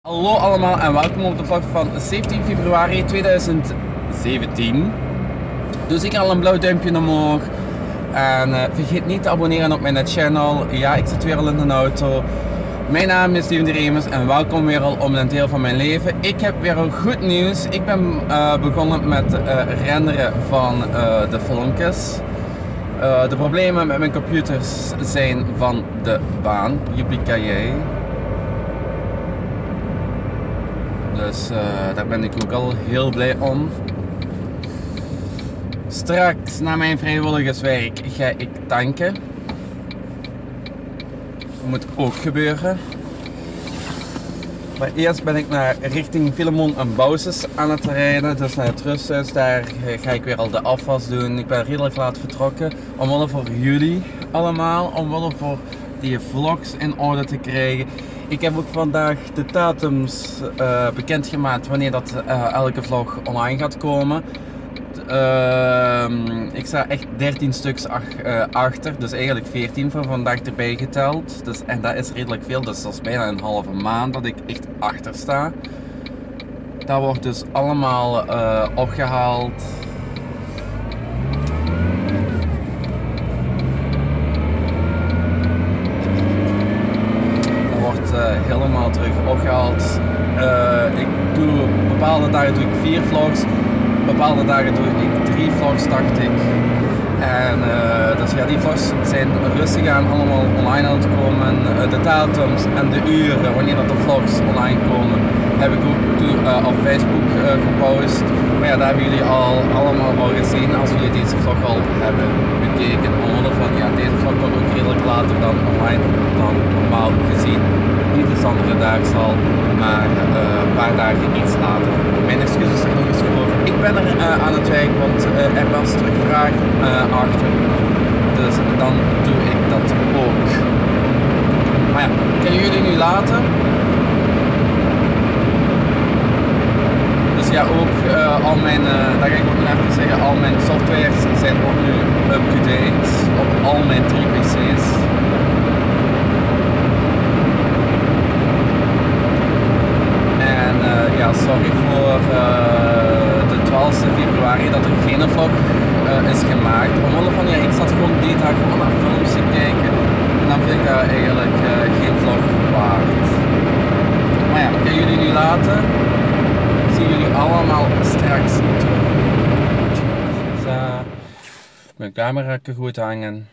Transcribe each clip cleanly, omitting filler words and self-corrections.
Hallo allemaal en welkom op de vlog van 17 februari 2017. Dus ik al een blauw duimpje omhoog. En vergeet niet te abonneren op mijn channel. Ja, ik zit weer al in de auto. Mijn naam is Steven de Remers en welkom weer al op een deel van mijn leven. Ik heb weer een goed nieuws. Ik ben begonnen met renderen van de filmpjes. De problemen met mijn computers zijn van de baan. Yippie-ki-yay. Dus daar ben ik ook al heel blij om. Straks na mijn vrijwilligerswerk ga ik tanken. Dat moet ook gebeuren. Maar eerst ben ik naar richting Filemon en Bouwses aan het rijden. Dus naar het rusthuis. Daar ga ik weer al de afwas doen. Ik ben redelijk laat vertrokken. Omwille voor jullie allemaal. Omwille voor die vlogs in orde te krijgen. Ik heb ook vandaag de datums bekendgemaakt wanneer dat elke vlog online gaat komen. Ik sta echt 13 stuks achter, dus eigenlijk 14 van vandaag erbij geteld. Dus, en dat is redelijk veel, dus dat is bijna een halve maand dat ik echt achter sta. Dat wordt dus allemaal opgehaald. Helemaal terug opgehaald. Ik doe bepaalde dagen doe ik 4 vlogs, bepaalde dagen doe ik 3 vlogs, dacht ik. En dus ja, die vlogs zijn rustig aan allemaal online aan het komen. De datums en de uren wanneer dat de vlogs online komen heb ik ook op Facebook gepost. Maar ja, daar hebben jullie allemaal al gezien als jullie deze vlog al hebben bekeken. Omdat van ja, deze vlog komt ook redelijk later dan online dan normaal gezien. Niet de andere dagen al, maar een paar dagen iets later. Mijn excuses er nog eens voor. Ik ben er aan het werk, want er was terugvraag achter. Dus dan doe ik dat ook. Maar ja, kunnen jullie nu laten? Dus ja, ook al mijn, dat ga ik ook nog even zeggen, al mijn softwares zijn ook nu up-to-date op al mijn 3 PC's. En ja, sorry voor de 12 februari dat er geen vlog is gemaakt. Omwille van ja, ik zat gewoon die dag gewoon naar films te kijken. En dan vind ik dat eigenlijk geen vlog waard. Maar ja, kunnen jullie nu laten? Zien jullie allemaal straks terug. Zo. Mijn camera goed hangen.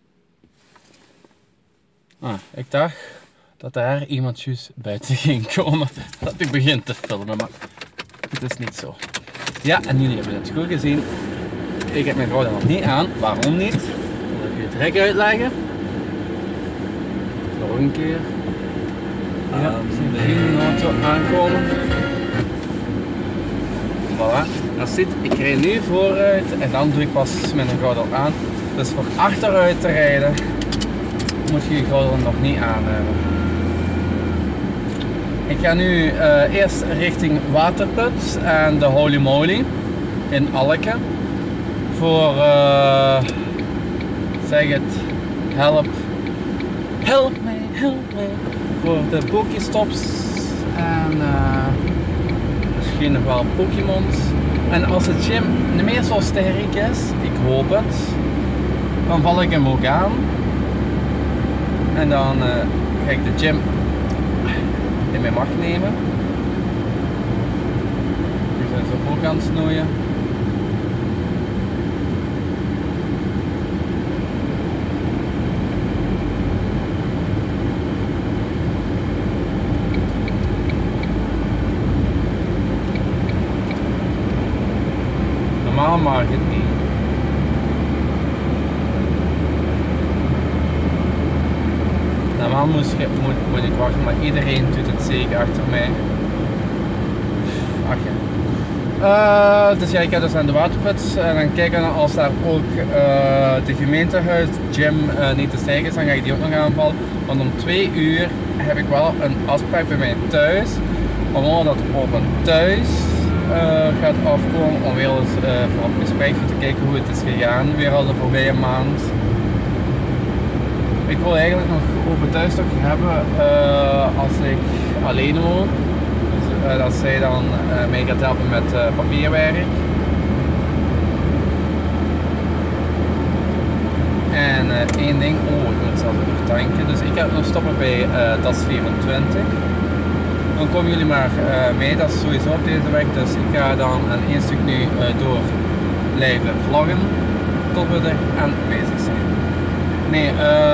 Ik dacht dat daar iemand juist buiten ging komen. Dat ik begin te filmen, maar het is niet zo. Ja, en jullie hebben het goed gezien. Ik heb mijn gordel nog niet aan. Waarom niet? Ik zal even het direct uitleggen. Nog een keer. Ja, ik zie geen auto aankomen. Voilà, dat zit. Ik rijd nu vooruit en dan doe ik pas mijn gordel aan. Dus voor achteruit te rijden moet je je gordel nog niet aan hebben. Ik ga nu eerst richting Waterput en de Holy Moly in Alke. Voor, zeg het, help me, voor de Pokéstops en misschien nog wel Pokémons. En als de gym niet meer zo sterk is, ik hoop het, dan val ik hem ook aan. En dan ga ik de gym in mijn macht nemen. Die zijn ze ook aan het snoeien. Normaal mag het niet. Normaal moet ik wachten, maar iedereen doet het zeker achter mij. Ach ja. Dus ja, ik ga dus aan de Waterput en dan kijken als daar ook de gemeentehuis gym niet te stijgen is, dan ga ik die ook nog aanvallen. Want om 2 uur heb ik wel een afspraak bij mij thuis. Omdat dat open thuis gaat afkomen om weer eens voor op gesprek te kijken hoe het is gegaan weer al de voorbije maand. Ik wil eigenlijk nog open thuis toch hebben als ik alleen woon. dat zij dan mee gaat helpen met papierwerk. En één ding, ik moet zelf nog tanken, dus ik ga nog stoppen bij DAS 24. Dan komen jullie maar mee, dat is sowieso op deze weg, dus ik ga dan een stuk nu door blijven vloggen tot we er aan bezig zijn. Nee,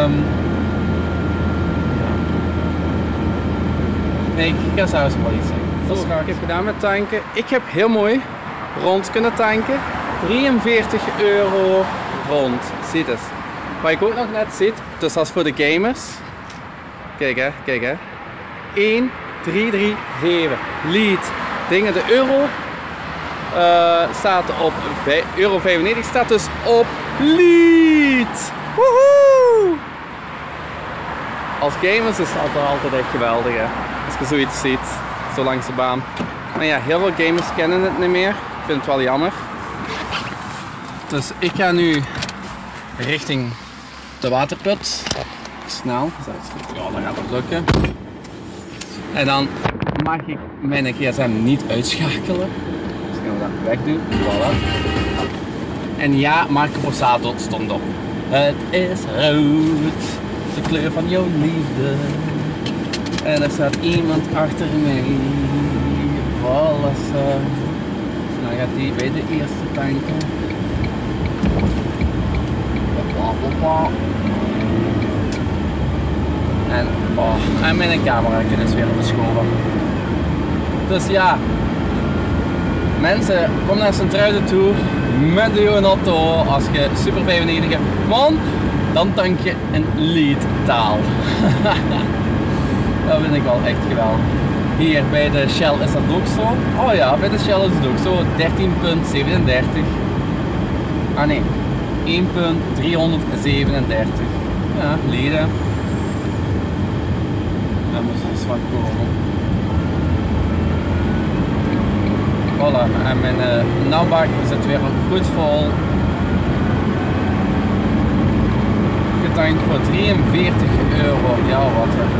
nee, ik ga zelfs wel iets zeggen. Ik heb gedaan met tanken. Ik heb heel mooi rond kunnen tanken. 43 euro rond. Ziet het. Wat ik ook nog net zie, dus dat is voor de gamers. Kijk hè, kijk hè. 1, 3, 3, 7. Lead. Dingen, de euro staat op euro 95, staat dus op Lead. Woehoe! Als gamers is dat altijd echt geweldig hè. Als je zoiets ziet, zo langs de baan. Maar ja, heel veel gamers kennen het niet meer. Ik vind het wel jammer. Dus ik ga nu richting de waterput. Snel. Ja, dat gaat het lukken. En dan mag ik mijn gsm niet uitschakelen. Dus gaan we dat wegdoen. Voilà. En ja, Marco Borsato stond op. Het is rood, de kleur van jouw liefde. En er staat iemand achter mij. Voilà. Dan gaat die bij de eerste tanken. En mijn camera is weer verschoven. Dus ja, mensen, kom naar Sint-Truiden toe met de auto als je Super 95 hebt, want dan tank je een Lead-taal. Dat vind ik wel echt geweldig. Hier bij de Shell is dat ook zo. Oh ja, bij de Shell is het ook zo. 13,37. Ah nee, 1,337. Ja, leden. Daar moet eens wat komen. Voilà, en mijn nauwbak zit weer goed vol. Getankt voor 43 euro. Ja, wat hè.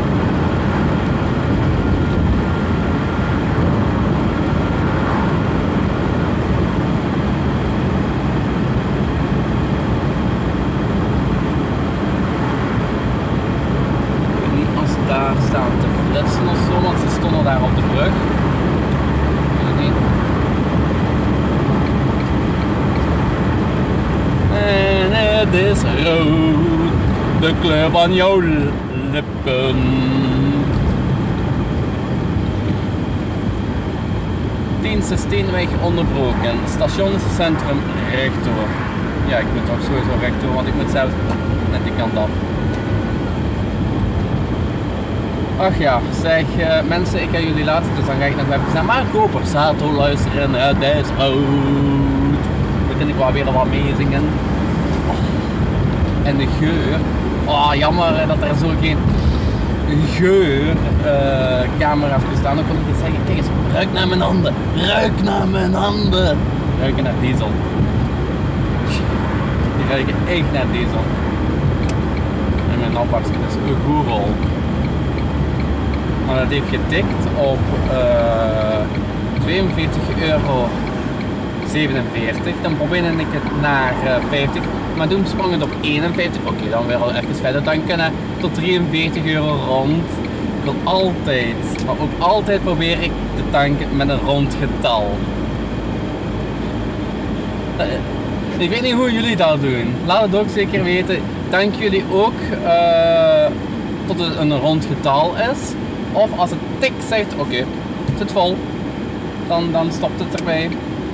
Daar staan te flitsen of zo, want ze stonden daar op de brug. En het is rood, de kleur van jouw lippen. Diensten Steenweg onderbroken, stationscentrum rechtdoor. Ja, ik moet toch sowieso rechtdoor, want ik moet zelf net die kant af. Ach ja, zeg mensen, ik ga jullie laten, dus dan ga ik nog even naar Marco Borsato luisteren. Het is oud. Dan kan ik wel weer wat meezingen. En de geur. Oh, jammer dat er zo geen geurcamera's bestaan. Dan kon ik eens zeggen, kijk eens, ruik naar mijn handen. Ruik naar mijn handen. Ruiken naar diesel. Die ruiken echt naar diesel. En mijn afbakje is een Google. Maar dat heeft getikt op 42,47 euro. Dan probeerde ik het naar 50, maar toen sprong het op 51. Oké, dan weer al even verder tanken tot 43 euro rond. Ik wil altijd, maar ook altijd probeer ik te tanken met een rond getal. Ik weet niet hoe jullie dat doen. Laat het ook zeker weten. Tanken jullie ook tot het een rond getal is? Of als het tik zegt, oké, het zit vol, dan stopt het erbij.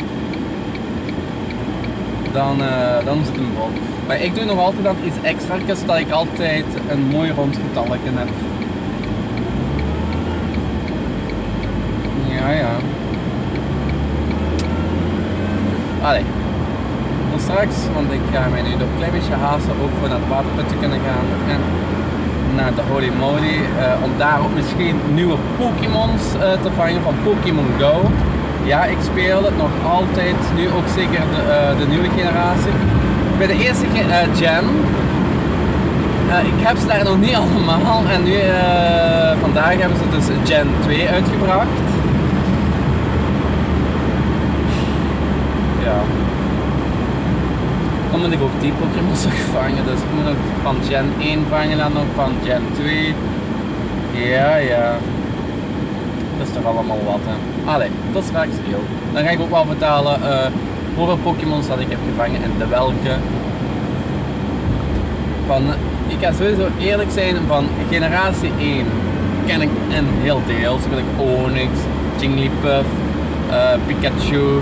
Dan zit hem vol. Maar ik doe nog altijd dan iets extra, zodat ik altijd een mooi rond getalletje heb. Ja. Allee. Tot straks, want ik ga mij nu nog een klein beetje haasten, ook voor naar het waterput te kunnen gaan. En naar de Holy Moly, om daar ook misschien nieuwe Pokémons te vangen van Pokémon Go. Ja, ik speel het nog altijd, nu ook zeker de nieuwe generatie. Bij de eerste gen, ik heb ze daar nog niet allemaal en nu vandaag hebben ze dus Gen 2 uitgebracht. ja. Dan moet ik ook die Pokémon's nog vangen, dus ik moet nog van Gen 1 vangen en nog van Gen 2. Ja. Dat is toch allemaal wat, hè. Allee, tot straks, yo. Dan ga ik ook wel vertellen hoeveel Pokémon's dat ik heb gevangen en de welke. Ik ga sowieso eerlijk zijn, van generatie 1 ken ik een heel deel. Zo ik Onix, Jigglypuff, Pikachu,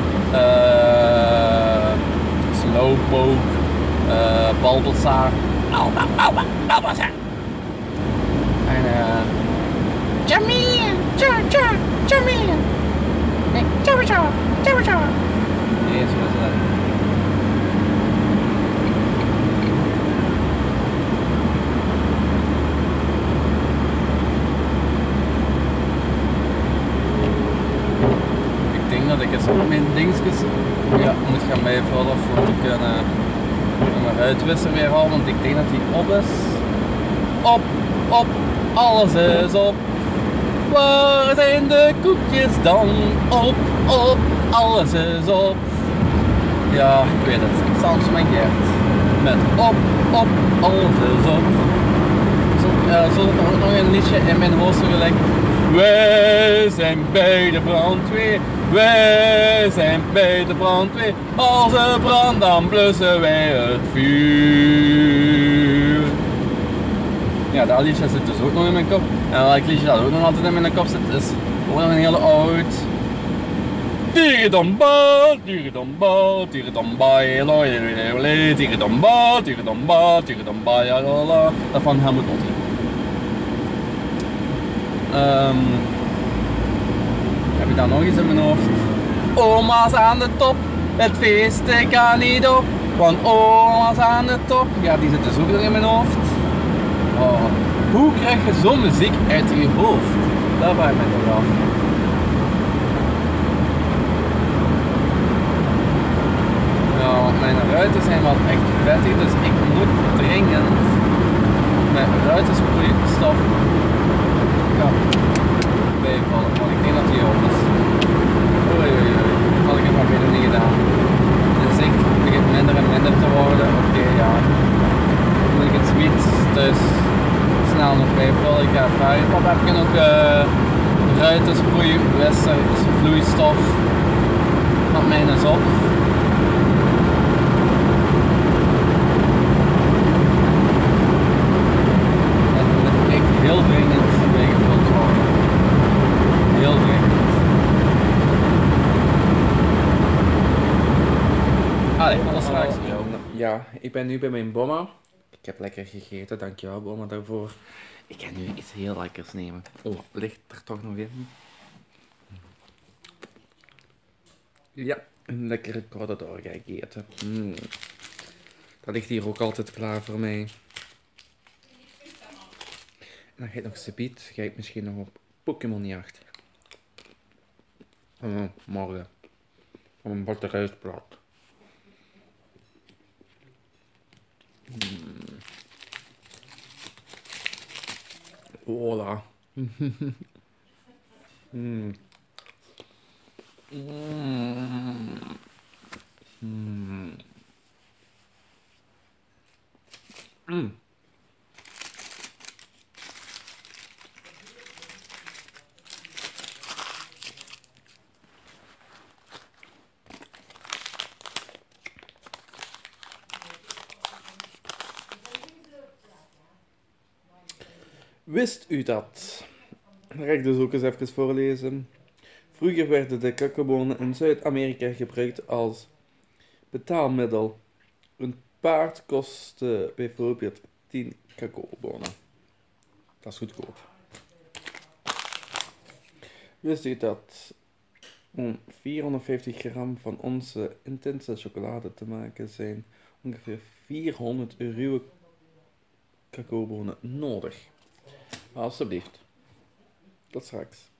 Slowpoke, Bulbasaur, Bulbasaur. En Charmeleon, Charmeleon. Nee, Charizard. Nee, zo is dat. Ik denk dat ik eens op mijn dingetjes moet gaan bijvullen voor te kunnen mijn uitwisser weer halen, want ik denk dat die op is. Op, alles is op. Waar zijn de koekjes dan? Op, alles is op. Ja, ik weet het. Sans mijn Gert. Met op, alles is op. Zo zit er ook nog een liedje in mijn hoofd gelijk. Wij zijn bij de brandweer. Wij zijn bij de brandweer. Als er brandt, dan blussen wij het vuur. Ja, dat liedje zit dus ook nog in mijn kop. En welk liedje dat ook nog altijd in mijn kop zit, is ook nog een hele oud. Tierendomba, tierendomba, tierendomba, tierendomba, tierendomba, tierendomba, ja la la. Dat van Helmut Lotti. Heb je daar nog iets in mijn hoofd? Oma's aan de top, het feest kan niet op. Want oma's aan de top, ja die zit dus ook nog in mijn hoofd. Oh, hoe krijg je zo'n muziek uit je hoofd? Dat vraag ik me toch af. Ja, want mijn ruiten zijn wel echt vettig, dus ik moet dringend met ruitensproeistof bijvallen, want ik denk dat die op is. Oei, had ik het maar beter niet gedaan. Dus ik begint minder en minder te worden. Oké, ja. Dan moet ik het zoiets dus snel nog bijvullen. Ik ga vragen, papa, heb je nog ruitensproeiwisser, dus vloeistof? Gaat mij eens op. Dat moet echt heel dringend bijgevuld worden. Heel dringend. Allee, dat straks. Ja, ik ben nu bij mijn bomma. Ik heb lekker gegeten, dankjewel bomma daarvoor. Ik ga nu iets heel lekkers nemen. Oh, ligt er toch nog in? Ja, een lekkere Cortador ga ik eten. Dat ligt hier ook altijd klaar voor mij. En dan ga ik nog subiet, ga ik misschien nog op Pokémonjacht. Morgen. Op een batterijsblad. Hola. Wist u dat? Dat ga ik dus ook eens even voorlezen. Vroeger werden de cacaobonen in Zuid-Amerika gebruikt als betaalmiddel. Een paard kostte bijvoorbeeld 10 cacaobonen. Dat is goedkoop. Wist u dat om 450 gram van onze intense chocolade te maken zijn ongeveer 400 ruwe cacaobonen nodig? Alsjeblieft. Tot straks.